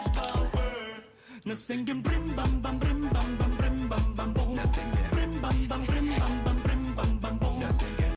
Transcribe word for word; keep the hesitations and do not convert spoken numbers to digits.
Now singing brim bam bam brim bam bam brim bam bam boom. Brim bam bam brim bam bam brim bam bam boom.